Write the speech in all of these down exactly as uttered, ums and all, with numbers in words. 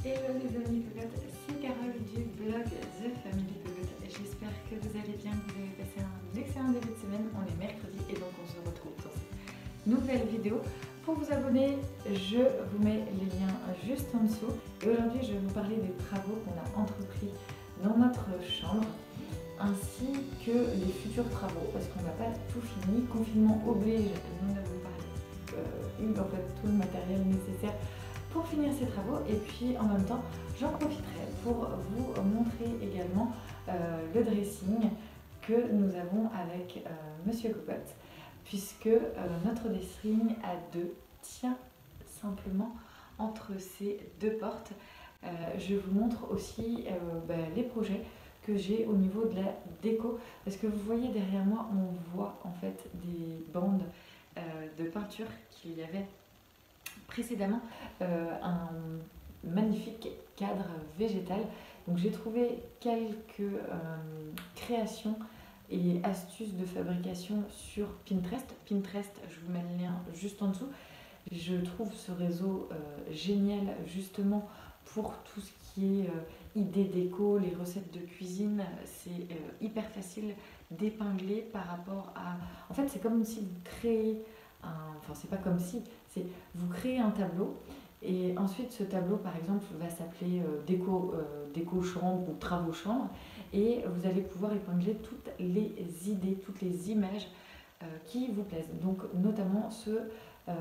Hello les amis Pegotes, c'est Carole du blog The Family Pegote. J'espère que vous allez bien, que vous avez passé un excellent début de semaine. On est mercredi et donc on se retrouve dans cette nouvelle vidéo. Pour vous abonner, je vous mets les liens juste en dessous. Et aujourd'hui, je vais vous parler des travaux qu'on a entrepris dans notre chambre, ainsi que les futurs travaux, parce qu'on n'a pas tout fini. Confinement oblige, nous n'avons pas euh, eu en fait tout le matériel nécessaire pour finir ces travaux, et puis en même temps j'en profiterai pour vous montrer également euh, le dressing que nous avons avec euh, Monsieur Cocotte, puisque euh, notre dressing à deux tient simplement entre ces deux portes. Euh, je vous montre aussi euh, bah, les projets que j'ai au niveau de la déco, parce que vous voyez derrière moi, on voit en fait des bandes euh, de peinture qu'il y avait précédemment, euh, un magnifique cadre végétal. Donc j'ai trouvé quelques euh, créations et astuces de fabrication sur Pinterest. Pinterest, je vous mets le lien juste en dessous. Je trouve ce réseau euh, génial justement pour tout ce qui est euh, idées déco, les recettes de cuisine. C'est euh, hyper facile d'épingler par rapport à... En fait, c'est comme si vous créez un... Enfin, c'est pas comme si, c'est vous créez un tableau et ensuite ce tableau par exemple va s'appeler euh, déco, euh, déco chambre ou travaux chambre, et vous allez pouvoir épingler toutes les idées, toutes les images euh, qui vous plaisent. Donc notamment ce, euh,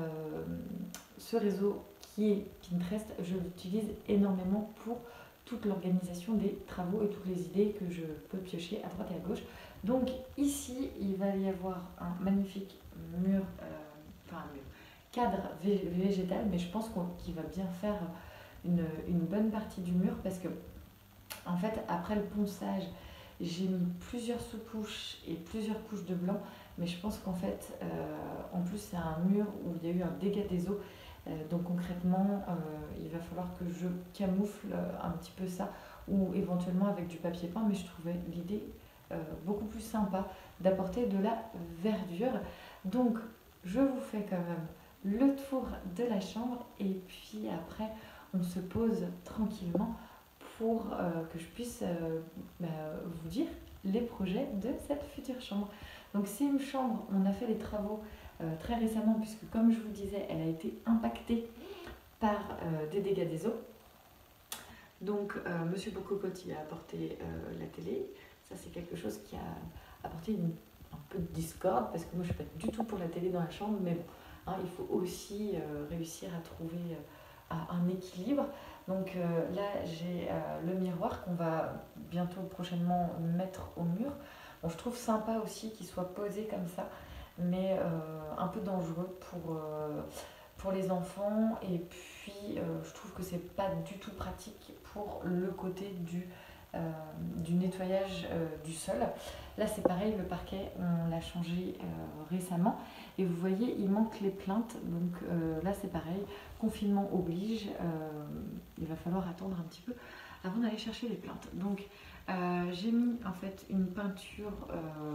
ce réseau qui est Pinterest, je l'utilise énormément pour toute l'organisation des travaux et toutes les idées que je peux piocher à droite et à gauche. Donc ici il va y avoir un magnifique mur, euh, enfin un mur, cadre végétal, mais je pense qu'il va bien faire une, une bonne partie du mur, parce que en fait après le ponçage j'ai mis plusieurs sous-couches et plusieurs couches de blanc, mais je pense qu'en fait euh, en plus c'est un mur où il y a eu un dégât des eaux, euh, donc concrètement euh, il va falloir que je camoufle un petit peu ça, ou éventuellement avec du papier peint, mais je trouvais l'idée euh, beaucoup plus sympa d'apporter de la verdure. Donc je vous fais quand même le tour de la chambre, et puis après on se pose tranquillement pour euh, que je puisse euh, bah, vous dire les projets de cette future chambre. Donc c'est une chambre, on a fait les travaux euh, très récemment, puisque comme je vous disais, elle a été impactée par euh, des dégâts des eaux. Donc euh, Monsieur Bococotte a apporté euh, la télé, ça c'est quelque chose qui a apporté une, un peu de discorde, parce que moi je ne suis pas du tout pour la télé dans la chambre, mais bon, hein, il faut aussi euh, réussir à trouver euh, un équilibre. Donc euh, là j'ai euh, le miroir qu'on va bientôt prochainement mettre au mur. Bon, je trouve sympa aussi qu'il soit posé comme ça, mais euh, un peu dangereux pour, euh, pour les enfants, et puis euh, je trouve que c'est pas du tout pratique pour le côté du, euh, du nettoyage euh, du sol. Là c'est pareil, le parquet on l'a changé euh, récemment, et vous voyez il manque les plinthes, donc euh, là c'est pareil, confinement oblige, euh, il va falloir attendre un petit peu avant d'aller chercher les plinthes. Donc euh, j'ai mis en fait une peinture euh,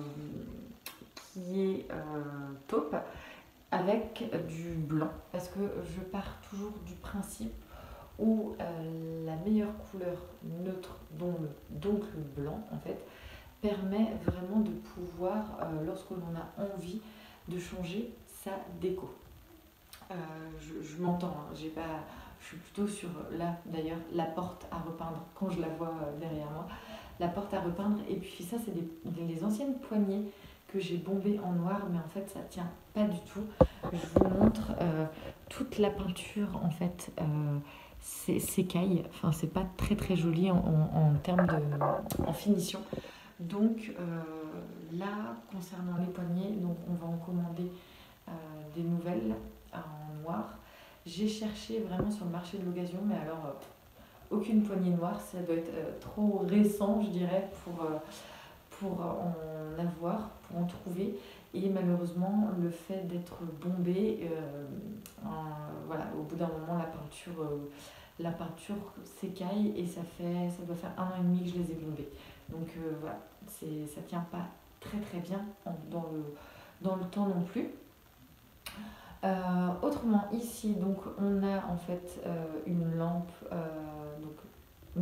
qui est euh, taupe avec du blanc, parce que je pars toujours du principe où euh, la meilleure couleur neutre, dont le, donc le blanc en fait, permet vraiment de pouvoir, euh, lorsque l'on a envie de changer sa déco. Euh, je je m'entends, hein, j'ai pas, je suis plutôt sur, là d'ailleurs, la porte à repeindre, quand je la vois euh, derrière moi, la porte à repeindre, et puis ça c'est des, les anciennes poignées que j'ai bombées en noir, mais en fait ça tient pas du tout. Je vous montre euh, toute la peinture en fait euh, s'écaille, enfin c'est pas très très joli en, en, en termes de en finition. Donc euh, là concernant les poignées, donc on va en commander euh, des nouvelles en noir. J'ai cherché vraiment sur le marché de l'occasion, mais alors euh, aucune poignée noire, ça doit être euh, trop récent je dirais pour, euh, pour en avoir, pour en trouver. Et malheureusement le fait d'être bombé, euh, euh, voilà, au bout d'un moment la peinture, euh, la peinture s'écaille, et ça fait, ça doit faire un an et demi que je les ai bombés. Donc euh, voilà, c'est, ça tient pas très très bien en, dans, le, dans le temps non plus. Euh, autrement ici donc on a en fait euh, une lampe, euh,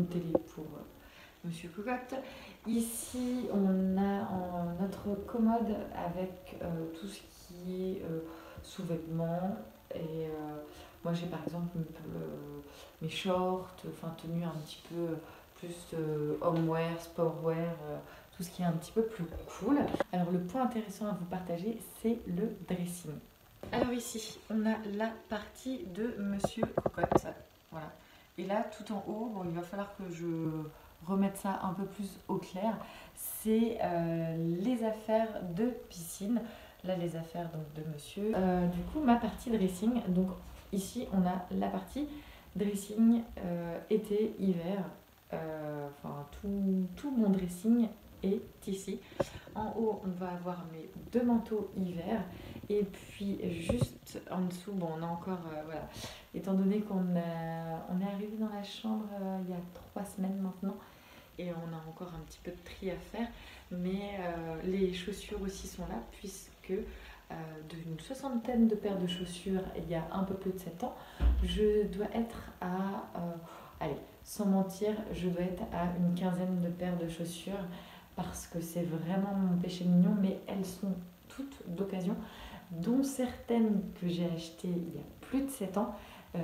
une télé pour euh, Monsieur Cocotte. Ici, on a en, notre commode avec euh, tout ce qui est euh, sous-vêtements. Et euh, moi, j'ai par exemple euh, mes shorts, enfin tenues un petit peu plus euh, homeware, sportwear, euh, tout ce qui est un petit peu plus cool. Alors, le point intéressant à vous partager, c'est le dressing. Alors ici, on a la partie de Monsieur Cocotte. Voilà. Et là, tout en haut, bon, il va falloir que je remettre ça un peu plus au clair, c'est euh, les affaires de piscine. Là, les affaires donc, de monsieur. Euh, du coup, ma partie dressing. Donc ici, on a la partie dressing euh, été, hiver. Euh, enfin, tout, tout mon dressing est ici. En haut, on va avoir mes deux manteaux hiver. Et puis, juste en dessous, bon, on a encore... Euh, voilà. Étant donné qu'on a, on est arrivé dans la chambre euh, il y a trois semaines maintenant, et on a encore un petit peu de tri à faire, mais euh, les chaussures aussi sont là, puisque euh, d'une soixantaine de paires de chaussures il y a un peu plus de sept ans, je dois être à, euh, allez, sans mentir, je dois être à une quinzaine de paires de chaussures, parce que c'est vraiment mon péché mignon, mais elles sont toutes d'occasion, dont certaines que j'ai achetées il y a plus de sept ans, euh,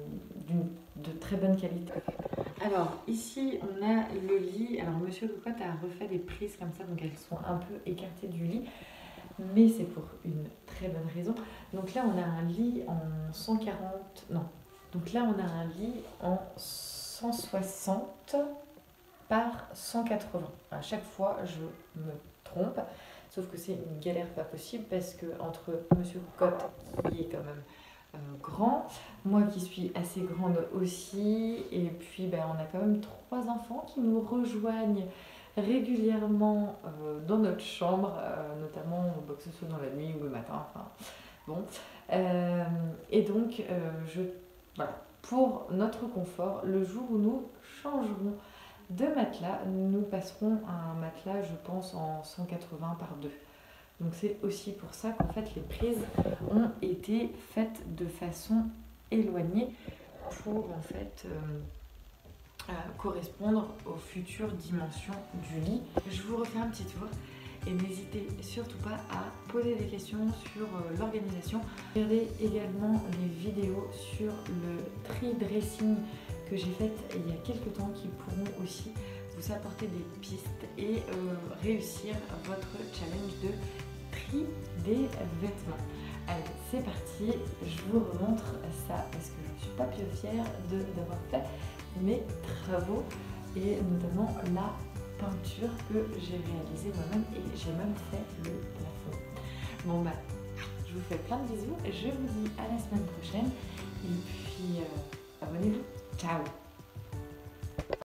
de très bonne qualité. Alors ici on a le lit. Alors Monsieur Cocotte a refait des prises comme ça, donc elles sont un peu écartées du lit, mais c'est pour une très bonne raison. Donc là on a un lit en cent quarante, non, donc là on a un lit en cent soixante par cent quatre-vingts. À chaque fois je me trompe, sauf que c'est une galère pas possible, parce que entre Monsieur Cocotte, qui est quand même Euh, grand, moi qui suis assez grande aussi, et puis ben, on a quand même trois enfants qui nous rejoignent régulièrement euh, dans notre chambre, euh, notamment bah, que ce soit dans la nuit ou le matin, enfin bon. Euh, et donc, euh, je, voilà, pour notre confort, le jour où nous changerons de matelas, nous passerons à un matelas, je pense, en cent quatre-vingts par deux. Donc c'est aussi pour ça qu'en fait les prises ont été faites de façon éloignée pour en fait euh, euh, correspondre aux futures dimensions du lit. Je vous refais un petit tour et n'hésitez surtout pas à poser des questions sur euh, l'organisation. Regardez également les vidéos sur le tri dressing que j'ai faites il y a quelques temps, qui pourront aussi vous apporter des pistes et euh, réussir votre challenge de tri des vêtements. Allez, c'est parti, je vous remontre ça parce que je ne suis pas plus fière d'avoir fait mes travaux, et notamment la peinture que j'ai réalisée moi-même, et j'ai même fait le plafond. Bon bah, je vous fais plein de bisous, je vous dis à la semaine prochaine, et puis euh, abonnez-vous, ciao.